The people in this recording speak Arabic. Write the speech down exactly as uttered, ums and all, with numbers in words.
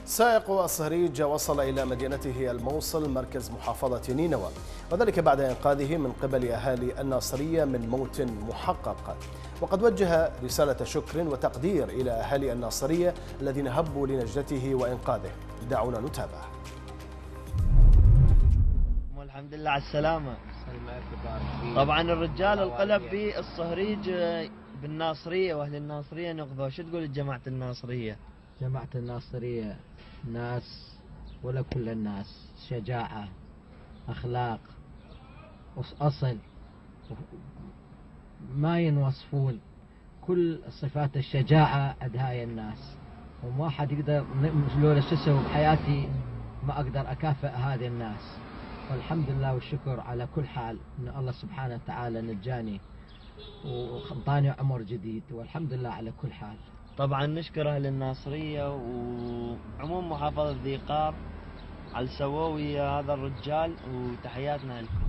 سائق الصهريج وصل إلى مدينته الموصل مركز محافظة نينوى، وذلك بعد إنقاذه من قبل أهالي الناصرية من موت محقق. وقد وجه رسالة شكر وتقدير إلى أهالي الناصرية الذين هبوا لنجدته وإنقاذه. دعونا نتابع. الحمد لله على السلامة. طبعا الرجال القلب بالصهريج بالناصرية وأهل الناصرية نقذوا، شو تقول لجماعة الناصرية؟ جماعة الناصرية ناس ولا كل الناس، شجاعة، أخلاق، أصل، ما ينوصفون كل صفات الشجاعة عند هاي الناس. وما حد يقدر لولا شسوا بحياتي ما أقدر أكافئ هذه الناس. والحمد لله والشكر على كل حال أن الله سبحانه وتعالى نجاني وخطاني عمر جديد، والحمد لله على كل حال. طبعا نشكر أهل الناصرية وعموم محافظة ذي قار على سووا ويا هذا الرجال، وتحياتنا لكم.